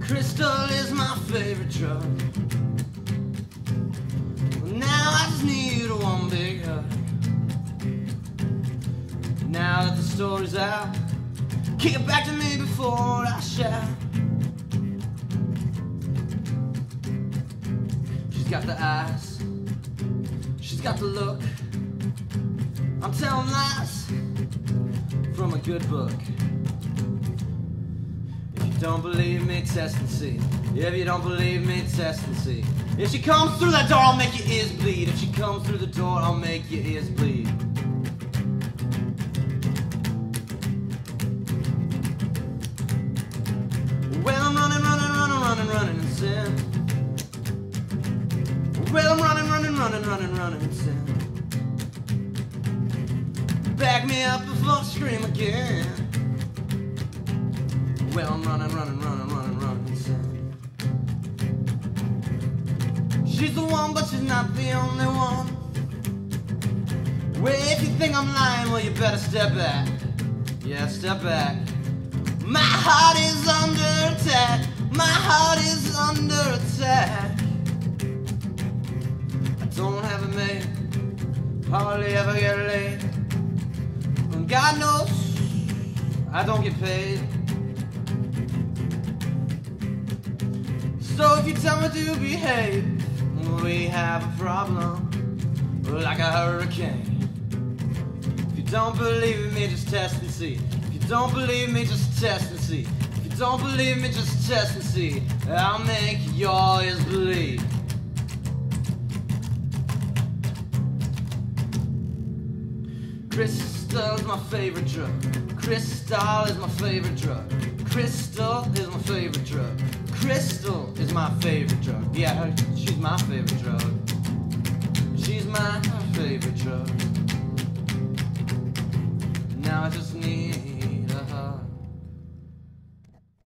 Krystal is my favorite drug. Now I just need one big hug. Now that the story's out, kick it back to me before I shout. She's got the eyes, she's got the look. I'm telling lies from a good book. If you don't believe me, test and see. If you don't believe me, test and see. If she comes through that door, I'll make your ears bleed. If she comes through the door, I'll make your ears bleed. Well, I'm running in sin. Well, I'm running in sin. Back me up before I scream again. Well, I'm running in sin. She's the one, but she's not the only one. Well, if you think I'm lying, well, you better step back. Yeah, step back. My heart is under attack. My heart is under attack. I don't have it made, hardly ever get laid. And God knows I don't get paid. So if you tell me to behave, we have a problem, like a hurricane. If you don't believe me, just test and see. If you don't believe me, just test and see. If you don't believe me, just test and see. I'll make your ears bleed. Krystal is my favorite drug. Krystal is my favorite drug. Krystal is my favorite drug. Krystal is my favorite drug. Yeah, she's my favorite drug. She's my favorite drug.